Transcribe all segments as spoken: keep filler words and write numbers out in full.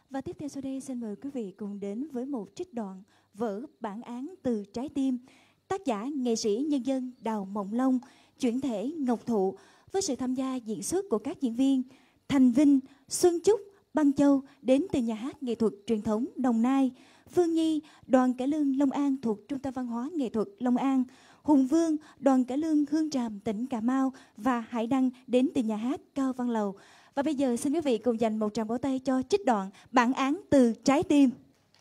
Và tiếp theo sau đây xin mời quý vị cùng đến với một trích đoạn vở Bản án từ trái tim, tác giả nghệ sĩ nhân dân Đào Mộng Long, chuyển thể Ngọc Thụ, với sự tham gia diễn xuất của các diễn viên Thành Vinh, Xuân Trúc, Băng Châu đến từ nhà hát nghệ thuật truyền thống Đồng Nai, Phương Nhi, đoàn cải lương Long An thuộc Trung tâm Văn hóa Nghệ thuật Long An, Hùng Vương, đoàn cải lương Hương Tràm tỉnh Cà Mau và Hải Đăng đến từ nhà hát Cao Văn Lầu. Và bây giờ xin quý vị cùng dành một tràng vỗ tay cho trích đoạn Bản án từ trái tim.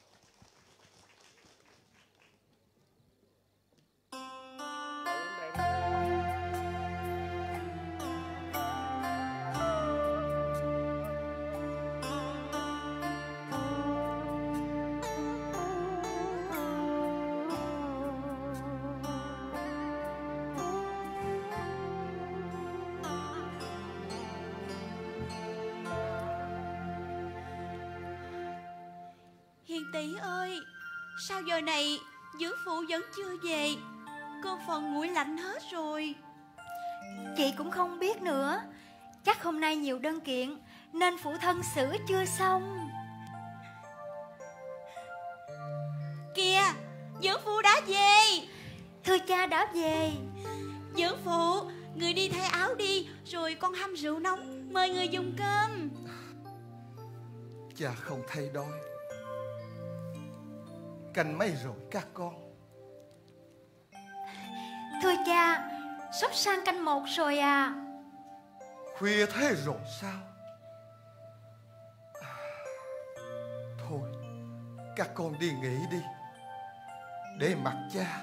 Hiền tỷ ơi, sao giờ này dưỡng phụ vẫn chưa về? Cơm phần nguội lạnh hết rồi. Chị cũng không biết nữa. Chắc hôm nay nhiều đơn kiện nên phụ thân xử chưa xong. Kìa, dưỡng phụ đã về. Thưa cha đã về. Dưỡng phụ, người đi thay áo đi, rồi con hâm rượu nóng mời người dùng cơm. Cha không thay đói. Canh mấy rồi các con? Thưa cha, sắp sang canh một rồi à. Khuya thế rồi sao? Thôi, các con đi nghỉ đi, để mặc cha.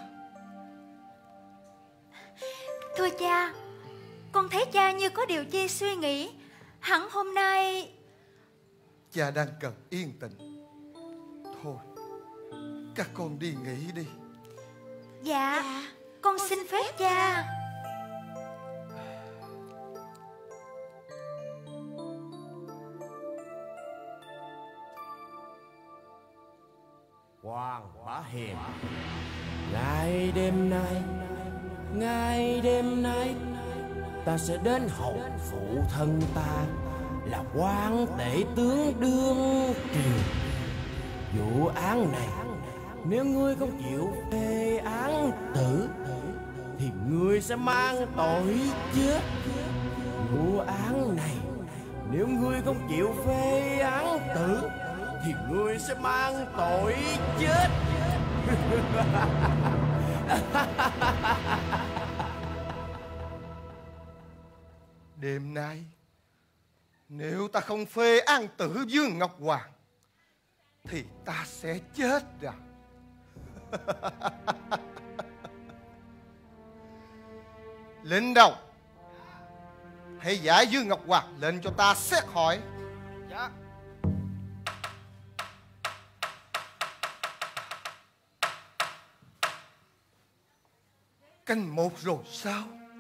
Thưa cha, con thấy cha như có điều chi suy nghĩ. Hẳn hôm nay Cha đang cần yên tĩnh. Thôi, các con đi nghỉ đi. Dạ, dạ. Con xin phép cha. Hoàng Bá Hiền. Ngày đêm nay, ngày đêm nay, ta sẽ đến hầu phụ thân ta là quan tể tướng đương triều. Vụ án này, nếu ngươi không chịu phê án tử thì ngươi sẽ mang tội chết. Vụ án này, nếu ngươi không chịu phê án tử thì ngươi sẽ mang tội chết. Đêm nay, nếu ta không phê án tử Dương Ngọc Hoàng thì ta sẽ chết rồi. Lính đâu? Hãy giải Dương Ngọc Hoàng lên cho ta xét hỏi. Dạ. Canh một rồi sao?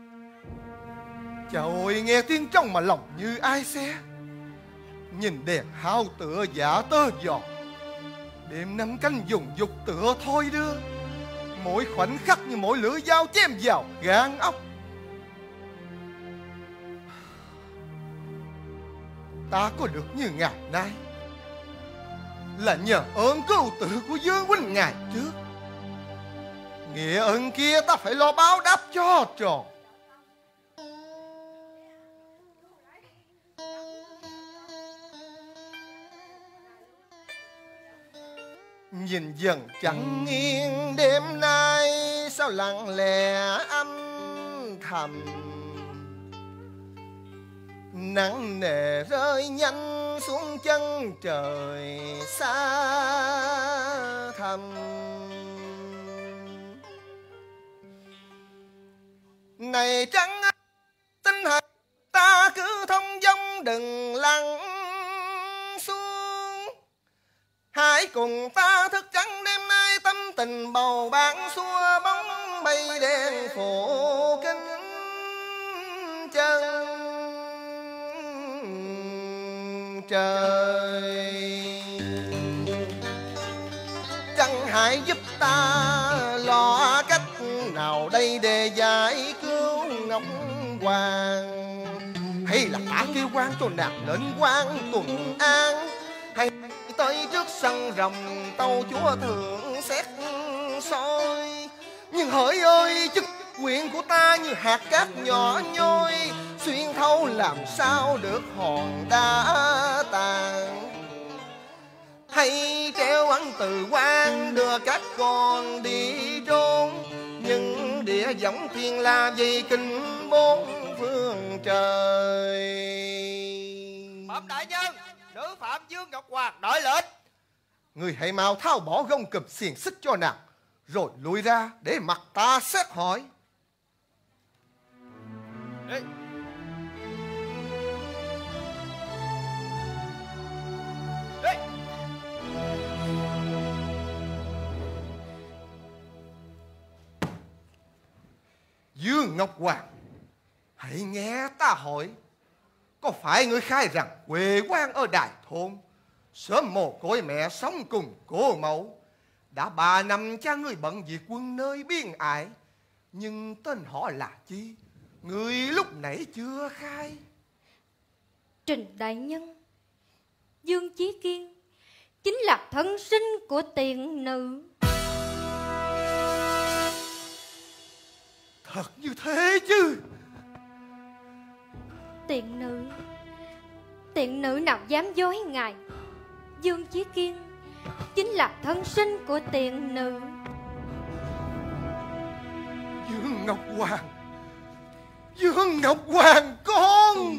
Trời ơi, nghe tiếng trong mà lòng như ai xé. Nhìn đèn hao tựa giả tơ giò. Đêm năm canh dùng dục tựa thôi đưa. Mỗi khoảnh khắc như mỗi lưỡi dao chém vào gan ốc. Ta có được như ngày nay là nhờ ơn cứu tử của Dương huynh ngày trước. Nghĩa ơn kia ta phải lo báo đáp cho tròn. Nhìn dần chẳng yên đêm nay, sao lặng lẽ âm thầm. Nắng nề rơi nhanh xuống chân trời xa thăm. Này trăng tinh hạt ta cứ thông dong đừng lặng xuống. Hãy cùng ta thức trắng đêm nay, tâm tình bầu bạn xua bóng mây đen phủ kín chân trời. Trăng hãy giúp ta lo cách nào đây để giải cứu Ngọc Hoàng. Hay là ta kêu quan cho nàng lên quan tuần an, hay tới trước sân rồng tâu chúa thượng xét soi. Nhưng hỡi ơi, chức quyền của ta như hạt cát nhỏ nhoi, xuyên thấu làm sao được hòn đá tàn. Hay treo ấn từ quan đưa các con đi trốn, những địa võng thiên la dây kinh bốn phương trời. Bẩm đại nhân, nữ phạm Dương Ngọc Hoàng đợi lệnh. Người hãy mau tháo bỏ gông cùm xiềng xích cho nàng, rồi lui ra để mặt ta xét hỏi. Đi. Đi. Dương Ngọc Hoàng, hãy nghe ta hỏi, có phải ngươi khai rằng quê quán ở Đài Thôn, sớm mồ côi mẹ sống cùng cô mẫu, đã ba năm cha ngươi bận việc quân nơi biên ải, nhưng tên họ là chi, ngươi lúc nãy chưa khai? Trình đại nhân, Dương Chí Kiên chính là thân sinh của tiện nữ. Thật như thế chứ? Tiện nữ, tiện nữ nào dám dối ngài. Dương Chí Kiên chính là thân sinh của tiện nữ. Dương Ngọc Hoàng, Dương Ngọc Hoàng con.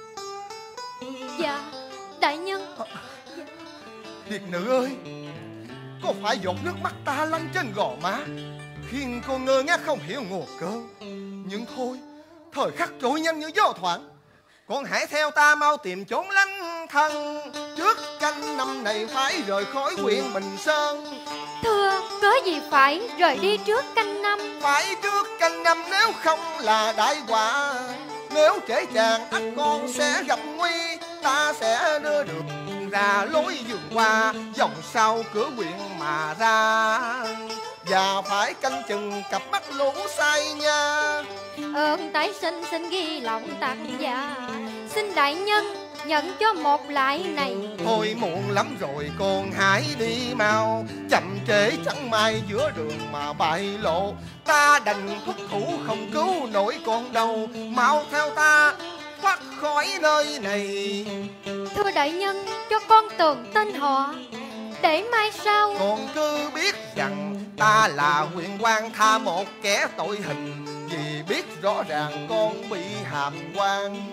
Dạ đại nhân. Điệt nữ ơi, có phải giọt nước mắt ta lăn trên gò má khiến cô ngơ ngác không hiểu nguồn cơn? Nhưng thôi, thời khắc trôi nhanh như gió thoảng, con hãy theo ta mau tìm chốn lánh thân, trước canh năm này phải rời khỏi huyện Bình Sơn. Thưa, có gì phải rời đi trước canh năm? Phải trước canh năm, nếu không là đại họa. Nếu trễ chàng ắt con sẽ gặp nguy, ta sẽ đưa được ra lối vườn qua, dòng sau cửa huyện mà ra, và phải canh chừng cặp mắt lũ say nha. Ơn tái sinh xin ghi lòng tặng dạ, xin đại nhân nhận cho một lại này. Thôi muộn lắm rồi, con hãy đi mau, chậm trễ chẳng may giữa đường mà bại lộ. Ta đành thúc thủ không cứu nổi con đâu, mau theo ta thoát khỏi nơi này. Thưa đại nhân, cho con tường tên họ, để mai sau Con cứ biết rằng ta là huyện quan tha một kẻ tội hình, vì biết rõ ràng con bị hàm quan.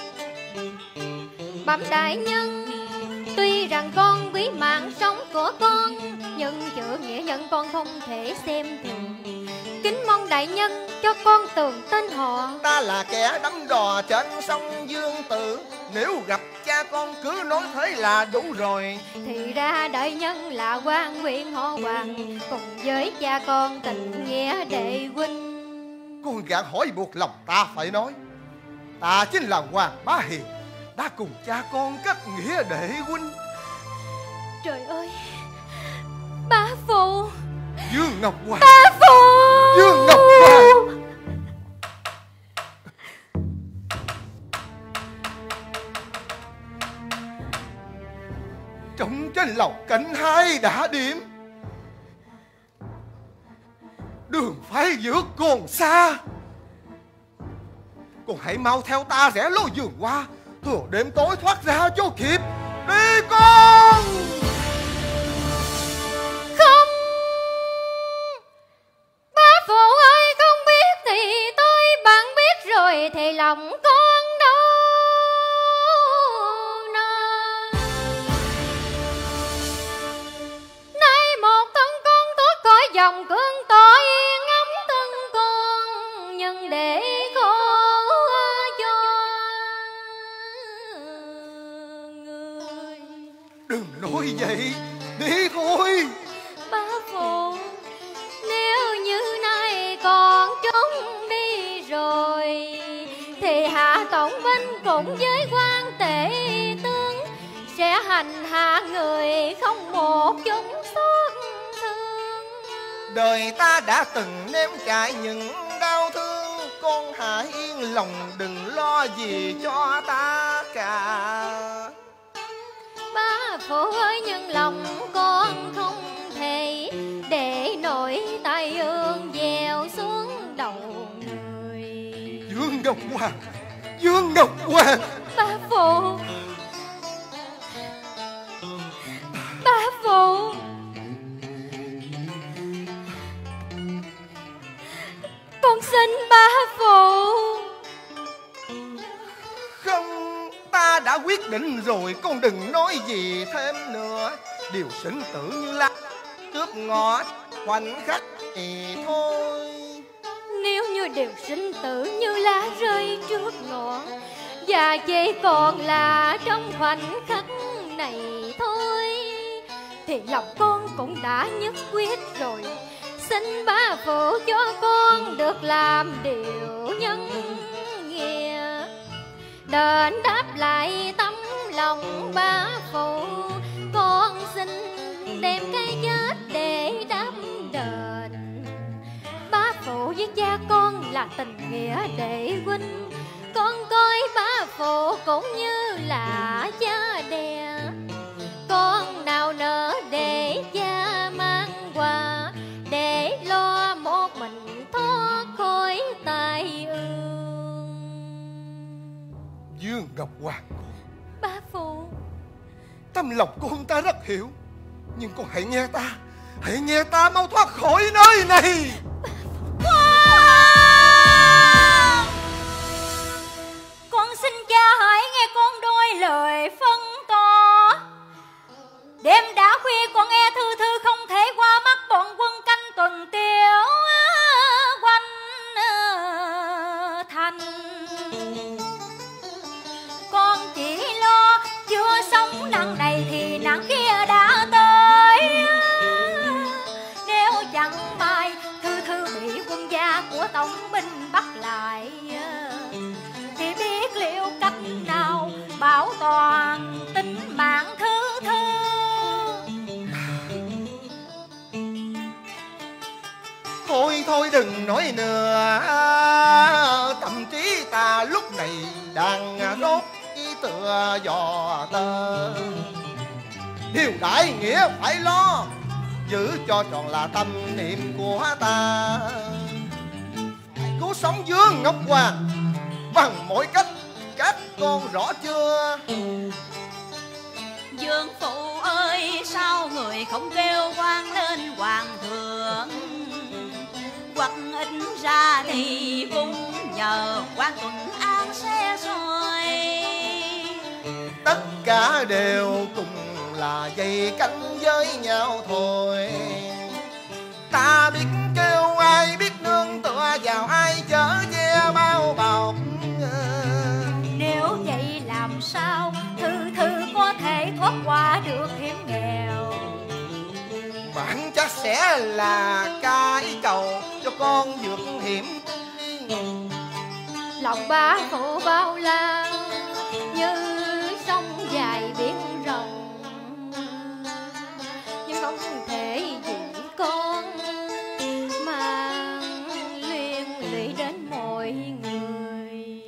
bẩm đại nhân. Tuy rằng con quý mạng sống của con, nhưng chữ nghĩa nhân con không thể xem thường. Kính mong đại nhân cho con tường tên họ. Ta là kẻ đắm đò trên sông Dương Tử, nếu gặp cha con cứ nói thế là đủ rồi. Thì ra đại nhân là quan huyện họ Hoàng, cùng với cha con tình nghĩa đệ huynh. Con gạn hỏi buộc lòng ta phải nói, ta chính là Hoàng Bá Hiền, đã cùng cha con kết nghĩa đệ huynh. Trời ơi, bá phụ, Dương Ngọc Hoàng, bá phụ, Dương Ngọc Hoàng. Trống trên lầu cánh hai đã điểm, đường phải giữa còn xa. Con hãy mau theo ta rẽ lối vườn qua, thừa đêm tối thoát ra cho kịp. Đi con! Không, bá phụ ơi, không biết thì tôi, bạn biết rồi thì lòng con đâu nè. Nay một thân con thoát khỏi dòng cơn tội, ngắm thân con nhưng để khổ cho người. Đừng nói vậy, đi thôi. Bá phụ, nếu như nay còn trốn đi rồi, thì Hạ Tổng Binh cùng với quan tể tướng sẽ hành hạ người không một chút xót thương. Đời ta đã từng nếm trải những đau thương, con hãy yên lòng đừng lo gì cho ta cả. Bá phụ ơi, nhưng lòng con không thể để nỗi tai ương gieo xuống đầu người. Dương Ngọc Hoàng, Dương Ngọc Hoàng. Ba phụ, ba phụ, con xin ba phụ. Không, ta đã quyết định rồi, con đừng nói gì thêm nữa. Điều sinh tử như lá cướp ngõ khoảnh khắc thì thôi. Nếu như điều sinh tử như lá rơi trước ngọn, và chỉ còn là trong khoảnh khắc này thôi, thì lòng con cũng đã nhất quyết rồi. Xin ba phụ cho con được làm điều nhân nghĩa, đền đáp lại tấm lòng ba phụ. Con xin đem cái chết để đáp đền. Ba phụ với cha con là tình nghĩa đệ huynh, con coi ba phụ cũng như là cha đẻ. Con nào nỡ để cha mang qua, để lo một mình thoát khỏi tai ương. Dương Ngọc Hoàng, Ba phụ, tâm lòng con ta rất hiểu, nhưng con hãy nghe ta, hãy nghe ta mau thoát khỏi nơi này. Con xin cha hãy nghe con đôi lời phân tỏ. Đêm đã khuya con nghe thư thư không thể qua mắt bọn quân canh tuần tiễu quanh thành. Con chỉ lo chưa sống nắng này thì nắng kia đã tới. Nếu chẳng may thư thư bị quân gia của tổng binh bắt lại, thì biết liệu cách nào bảo toàn tính mạng thư thư. Thôi thôi đừng nói nữa, tâm trí ta lúc này đang rốt tựa giò tơ. Điều đại nghĩa phải lo, giữ cho tròn là tâm niệm của ta. Phải cứu sống Dương Ngọc Hoàng bằng mọi cách, các con rõ chưa? Dương phụ ơi, sao người không kêu quan lên hoàng thượng, hoặc ít ra thì cũng nhờ quan Tuần An xe rồi. Tất cả đều cùng là dây cánh với nhau thôi. Ta biết kêu ai, biết nương tựa vào ai, chở che bao bọc. Nếu vậy làm sao thư thư có thể thoát qua được hiểm nghèo? Bạn chắc sẽ là cái cầu cho con vượt hiểm. lòng ba phụ bao la như sông dài biển rộng, nhưng không thể vì con mà liên lụy đến mọi người.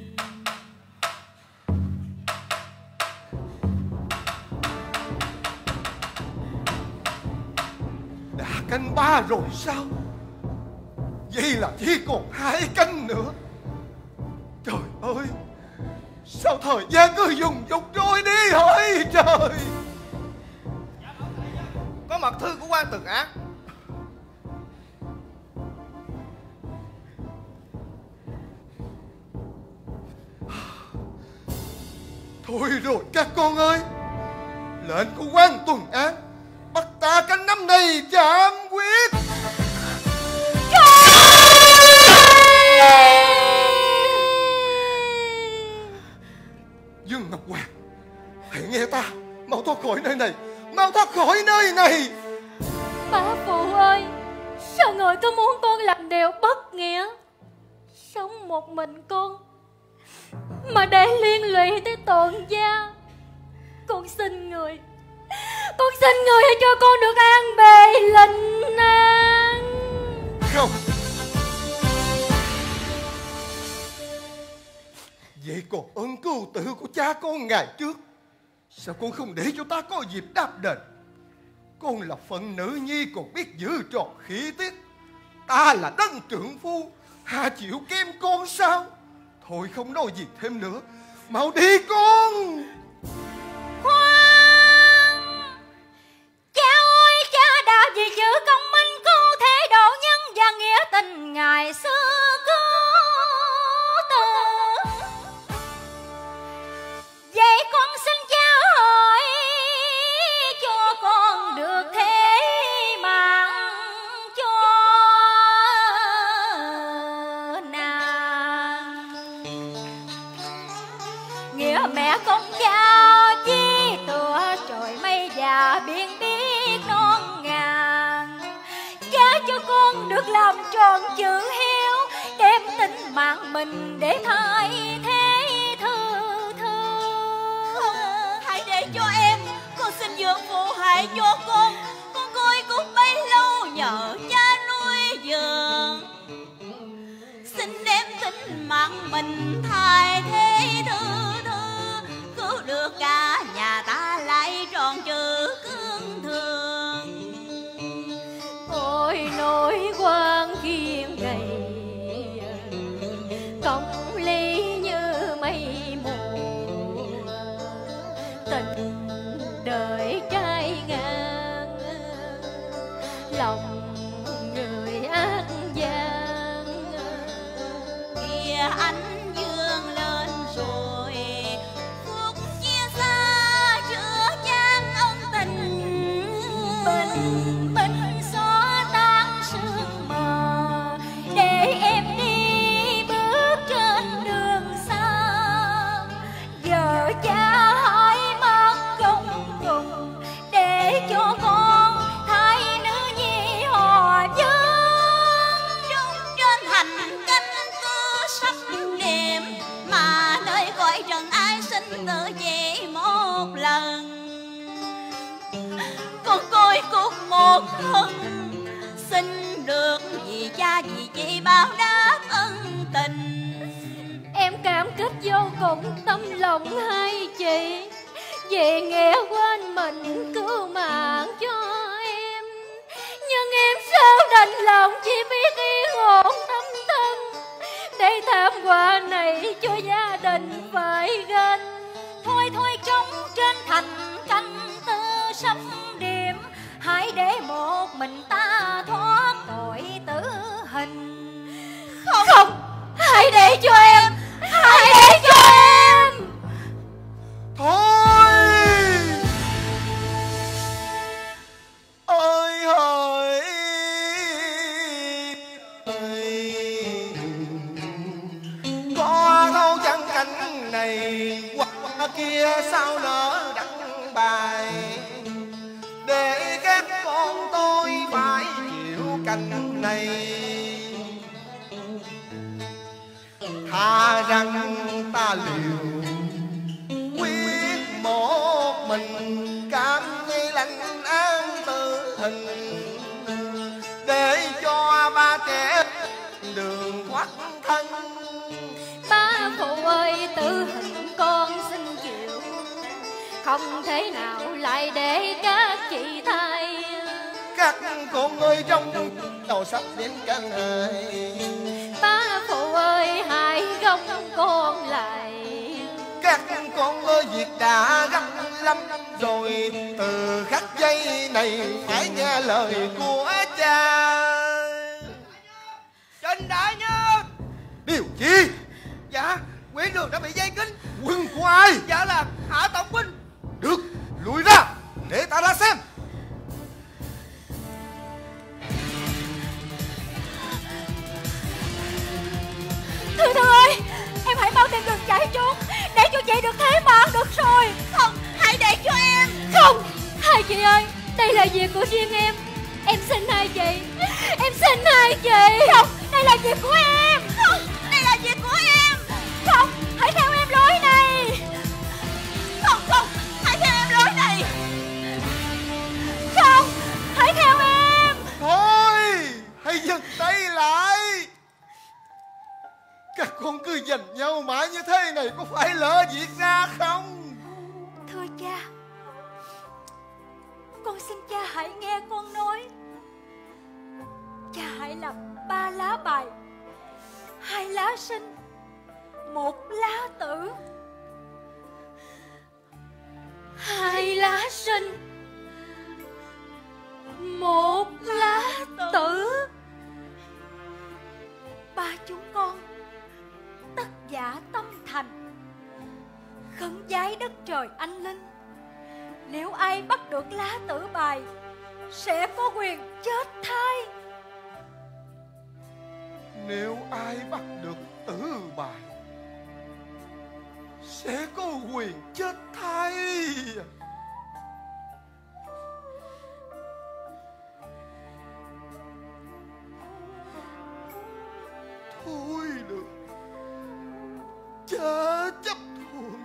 Đã canh ba rồi sao? Vậy là chỉ còn hai canh nữa. Trời ơi, sao thời gian cứ dùng dục trôi đi hỡi trời. Có mật thư của quan Tường Ác. Thôi rồi các con ơi, lệnh của quan Tuần Án bắt ta canh năm này chạm quyết. Dương Ngọc Hoàng, hãy nghe ta, mau thoát khỏi nơi này, mau thoát khỏi nơi này. Bá phụ ơi, sao người cứ muốn con làm điều bất nghĩa, sống một mình con mà để liên lụy tới toàn gia? Con xin người, con xin người hãy cho con được an bề lành an. Không, vậy còn ơn cưu tử của cha con ngày trước Sao con không để cho ta có dịp đáp đền? Con là phận nữ nhi còn biết giữ tròn khí tiết. Ta là đấng trượng phu, hà chịu kém con sao? Thôi không nói gì thêm nữa, mau đi con. Khoan, cha ơi cha đã vì chữ công minh cứu thế độ nhân và nghĩa tình ngày xưa có từ. Vậy con xin cha hỏi cho con được thế mạng cho nàng. Nghĩa mẹ con cha chi tựa trời mây già biển biết non ngàn. Cha cho con được làm tròn chữ hiếu, đem tính mạng mình để thay thế thư thư. Hãy để cho em, con xin dược phụ hãy cho con. Con coi cũng bấy lâu nhờ cha nuôi dưỡng. Xin đem tính mạng mình thay thế thư thư, cứu được cả nhà ta lại tròn chữ cương thường. Ôi nỗi quan khiêm gầy, công ly như mây mù, tình đời trai ngang, lòng người ác gian. Kìa ánh dương lên rồi, phút chia xa chữa chan ân tình. Bình minh xóa tan sương mờ, để em đi bước trên đường xa. Giờ cha hãy mất công cùng, để cho con thay nữ nhi hòa dân. Trong trên hành canh cứ sắp đêm, mà nơi cõi trần ai xin tự về một lần. Con coi cuộc một thân, xin được vì cha vì chị báo đáp ân tình. Em cảm kích vô cùng tâm lòng hai chị, vì nghĩa quên mình cứu mạng cho em. Nhưng em sao đành lòng chỉ biết yên ổn tâm thân, để thảm họa này cho gia đình phải gánh. Thôi thôi trống trên thành canh tư sắp điểm, hãy để một mình ta thoát tội tử hình. Không, không, hãy để cho em, hãy để cho em. Thôi ơi hỡi có thâu chân cánh này qua kia sao nỡ đặng bài, để các con tôi phải chịu cảnh này. Thà rằng ta liều quyết một mình, cam ngay lành an tử hình, để cho ba trẻ đường thoát thân. Ba phụ ơi tử hình con xin chịu, không thể nào lại để các chị thay. Các con ơi trong đầu sắp đến căn hài, Ba phụ ơi hãy gông con lại. các con ơi việc đã gấp lắm rồi, từ khắc giây này phải nghe lời của cha. Trình đại nhân. Điều chi? Dạ, Nguyễn Đường đã bị dây kính. Quân của ai? Dạ là Hạ Tổng binh. Được, lùi ra để ta ra xem. Thư Thư ơi, em hãy mau tìm đường chạy trốn, để cho chị được thế mạng được rồi. Không, hãy để cho em. Không, hai chị ơi, đây là việc của riêng em. Em xin hai chị, em xin hai chị. Không, đây là việc của em. Không, đây là việc của em. Không, hãy theo em lối này. Không, không, hãy theo em lối này. Không, hãy theo em. Thôi, hãy dừng tay lại. Các con cứ giành nhau mãi như thế này có phải lỡ việc ra không? Thưa cha, Con xin cha hãy nghe con nói. Cha hãy làm ba lá bài, hai lá sinh, một lá tử. Hai lá sinh, một lá tử. Ba chúng con tất giả tâm thành, khấn vái đất trời anh linh. Nếu ai bắt được lá tử bài sẽ có quyền chết thai. Nếu ai bắt được tử bài sẽ có quyền chết thay. Thôi được, cha chấp thuận.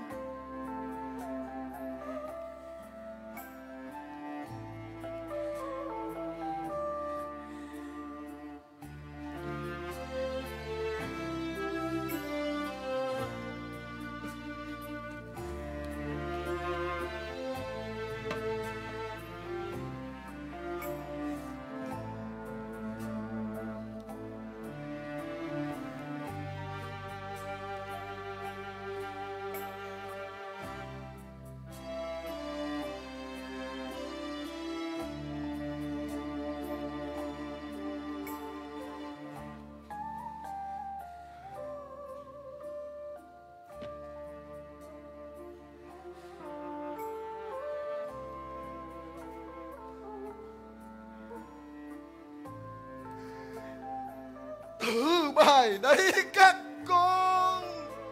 Thử bài đấy các con.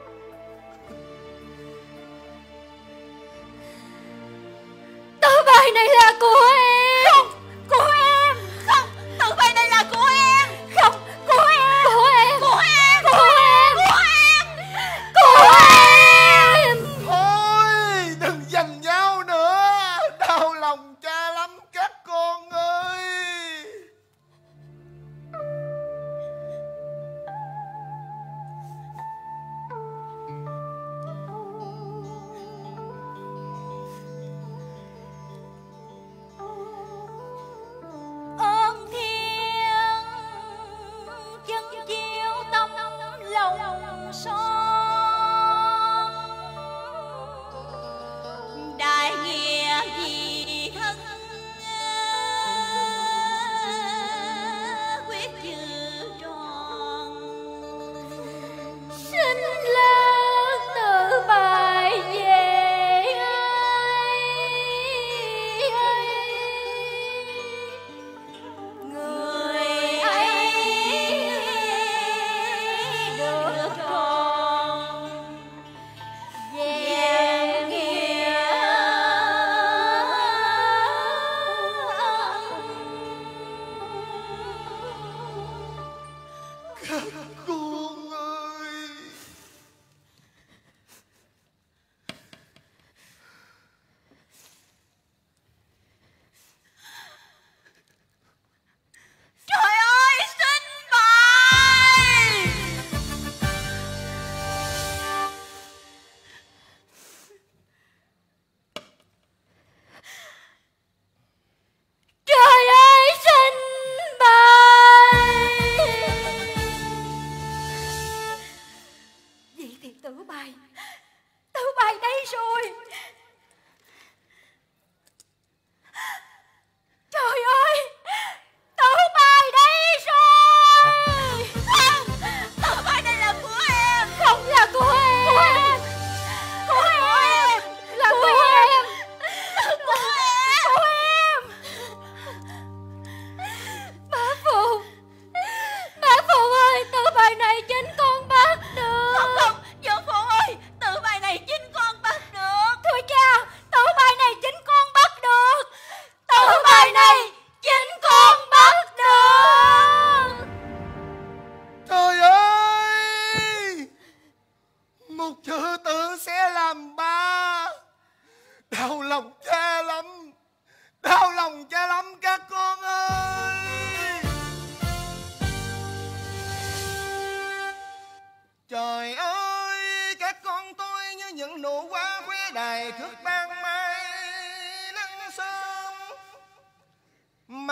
Tờ bài này là của em. Không, của em. Không, tờ bài này là của em. Không, của em. Của em. Của em. Của em. Của em. Của em. Thôi đừng giành nhau nữa, đau lòng cha lắm các con ơi. Ơn thiên chân chiếu tâm lòng son. Đại nghĩa vì thân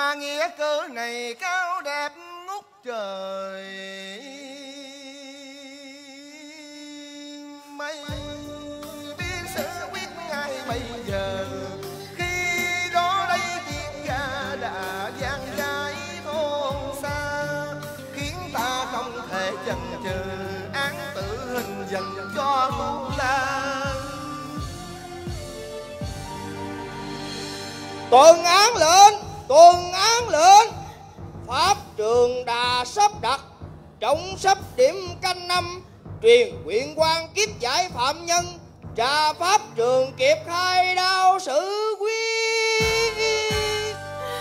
mà nghĩa cớ này cao đẹp ngút trời. Mây biết sự quyết ngay bây giờ, khi đó đây tiếng ca đã vang dãi thôn xa, khiến ta không thể chần chừ án tử hình dành cho Tu Lan. Tuần án lệnh, tuần án lệnh. Pháp trường đã sắp đặt trong sắp điểm canh năm, truyền huyện quan kiếp giải phạm nhân, trà pháp trường kịp khai đao xử quyết.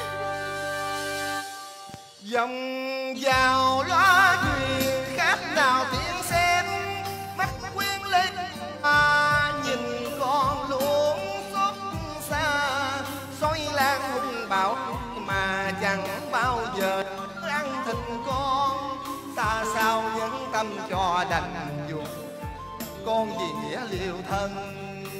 Dòng vào loa truyền khác nào tiếng sét, mắt quyến lên mà nhìn con luống xót xa, soi lan hung bạo mà chẳng bao giờ ăn thịt con. Ta sao nhẫn tâm cho đành dùng con vì nghĩa liều thân.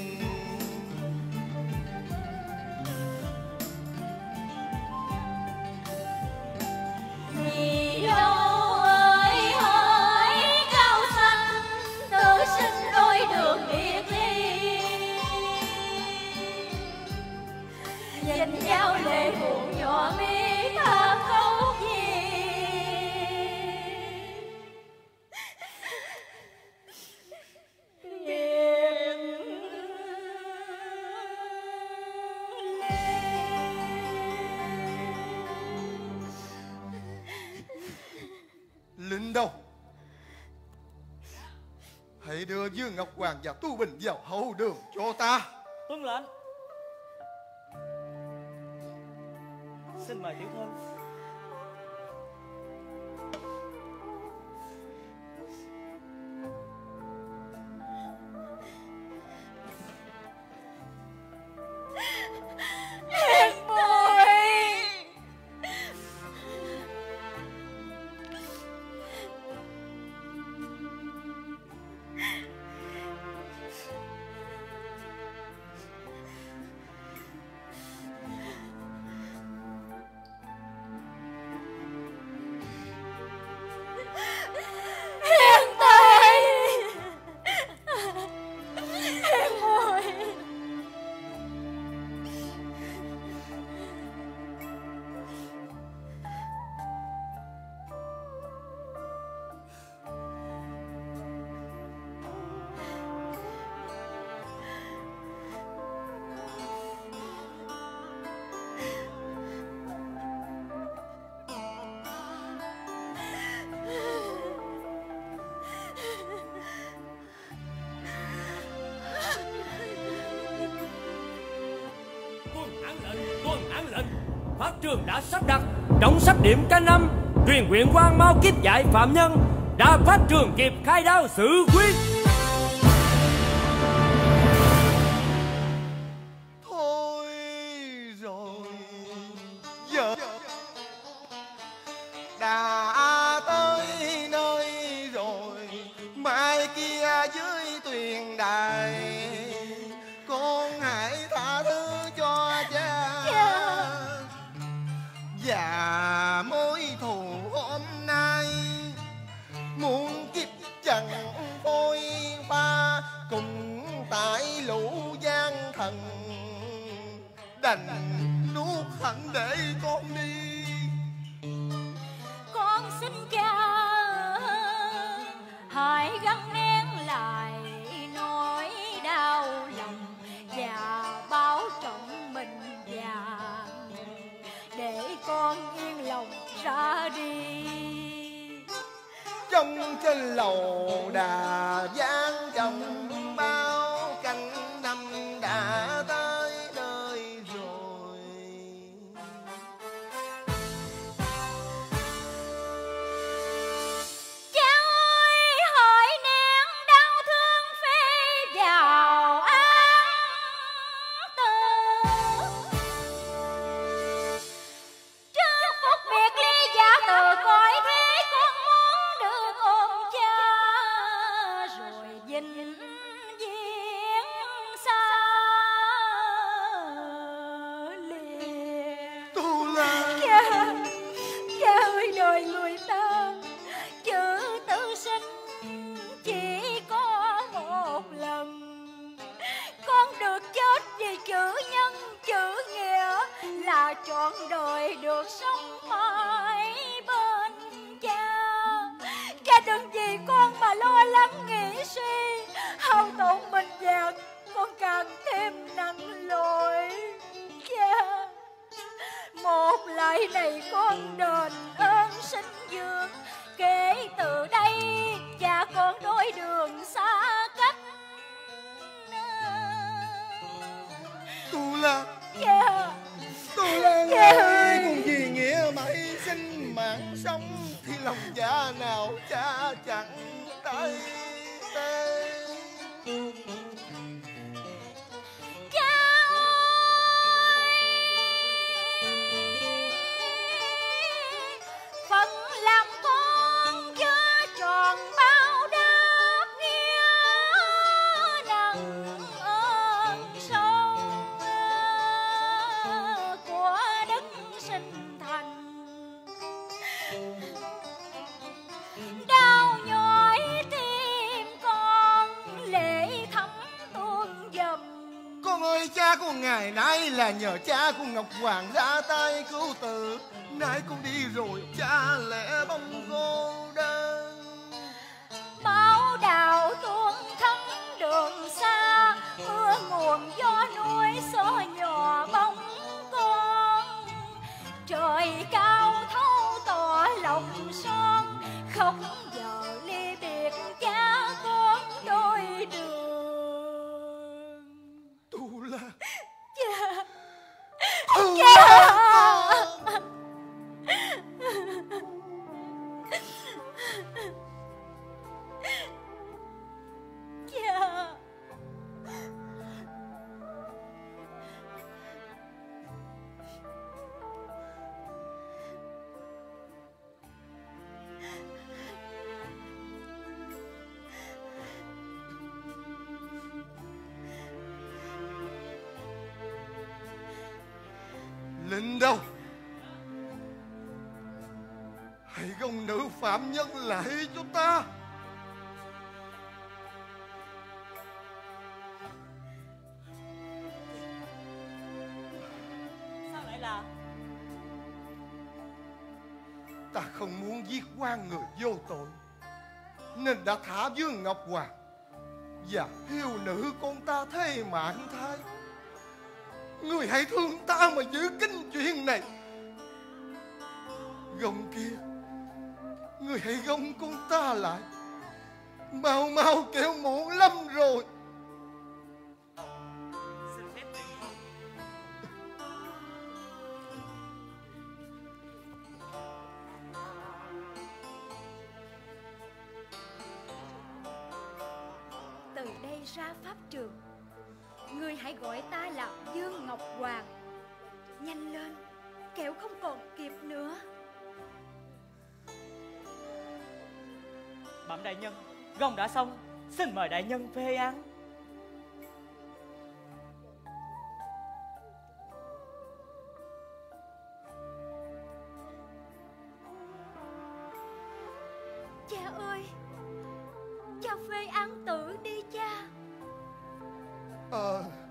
Vì đâu ơi hỡi cao xanh, tự sinh đôi đường biệt ly, nhìn nhau lệ buồn nhỏ mi tha khóc gì. Lính đâu? Hãy đưa Dương Ngọc Hoàng và Tu Bình vào hậu đường cho ta. Tuân lệnh. Xin mời tiểu thư. Em ơi, em tay, em ơi. Tuân án lệnh, tuân án lệnh. Pháp trường đã sắp đặt trong sắp điểm canh năm, truyền huyện quan mau kiếp giải phạm nhân, đã pháp trường kịp khai đao xử quyết. Thôi rồi, giờ đã tới nơi rồi, mai kia dưới tuyền đài, con hãy tha thứ cho cha. Và mối thù hôm nay muôn kiếp chẳng phôi pha, cùng tại lũ gian thần đành nuốt hận để con đi. Con xin cha hãy gắng nén lại nỗi đau lòng và báo trọng mình vàng, để con yên lòng ra đi. Trong trên lầu đà giang dòng bao canh năm đã tới nơi rồi. Cha ơi hỡi nén đau thương phê vào án tử, trước phút biệt ly giả từ cõi thế, con muốn được ôm cha rồi trọn đời được sống mãi bên cha. Cha đừng vì con mà lo lắng nghĩ suy, hao tổn mình vàng con càng thêm nặng lỗi. Cha, một lại này con đền ơn sinh dưỡng, kể từ đây cha con đôi đường xa cách. Tu La, Cha, Tu La cha ơi, con vì nghĩa mãi sinh mạng sống thì lòng dạ nào cha chẳng tay tê. Cha ơi, phận làm con chưa tròn bao đáp nghĩa nặng ơn sâu của đất sinh thành. Đau nhói tim con lệ thấm tuôn dầm. Con ơi, cha con ngày nay là nhờ cha con Ngọc Hoàng ra tay cứu tử. Nay con đi rồi cha lẽ bông cô đơn. Máu đào tuôn thấm đường xa, mưa nguồn gió núi xô nhỏ bóng con. Trời cao thấu tỏ lòng son, không giờ ly biệt cha con đôi đường. Tu La, Cha, Tu cha. La. Cha, Linh đâu? Hãy gồng nữ phạm nhân lại cho ta. Sao lại là? Ta không muốn giết quan người vô tội, nên đã thả Dương Ngọc Hoàng và hiếu nữ con ta thế mạng thai. Người hãy thương ta mà giữ kín chuyện này. Gông kia, người hãy gông con ta lại, mau mau kẻo muộn lắm rồi. Xin phép tiền phong. từ đây ra pháp trường, ngươi hãy gọi ta là Dương Ngọc Hoàng. Nhanh lên, kẻo không còn kịp nữa. Bẩm đại nhân, gông đã xong, xin mời đại nhân phê án. Cha ơi, cha phê án tử đi cha. Ờ